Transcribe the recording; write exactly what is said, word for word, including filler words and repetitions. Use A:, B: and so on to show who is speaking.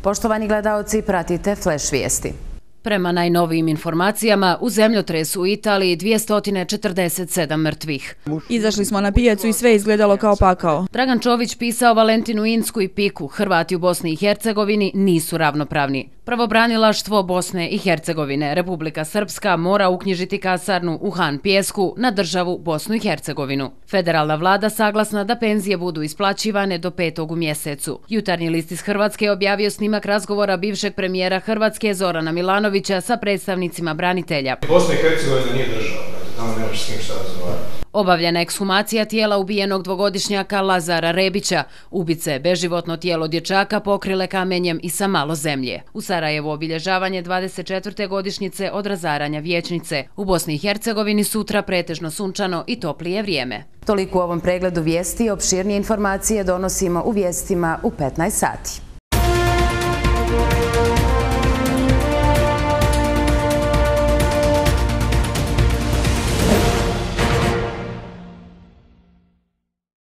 A: Poštovani gledaoci, pratite Flash vijesti.
B: Prema najnovijim informacijama, u zemljotresu u Italiji dvjesto četrdeset sedam mrtvih.
C: Izašli smo na pijacu i sve izgledalo kao pakao.
B: Dragan Čović pisao Valentinu Insku i Piku, Hrvati u Bosni i Hercegovini nisu ravnopravni. Pravobranilaštvo Bosne i Hercegovine, Republika Srpska mora uknjižiti kasarnu u Han Pijesku na državu Bosnu i Hercegovinu. Federalna vlada saglasna da penzije budu isplaćivane do petog u mjesecu. Jutarnji list iz Hrvatske objavio snimak razgovora bivšeg premijera Hrvatske Zorana Milanovića sa predstavnicima branitelja.
D: Bosna i Hercegovina nije država, tamo nemaš s kim šta razgovarati.
B: Obavljena ekshumacija tijela ubijenog dvogodišnjaka Lazara Rebića. Ubice beživotno tijelo dječaka pokrile kamenjem i sa malo zemlje. U Sarajevu obilježavanje dvadeset četvrte godišnjice od razaranja vijećnice. U Bosni i Hercegovini sutra pretežno sunčano i toplije vrijeme.
A: Toliko u ovom pregledu vijesti. Opširnije informacije donosimo u vijestima u petnaest sati.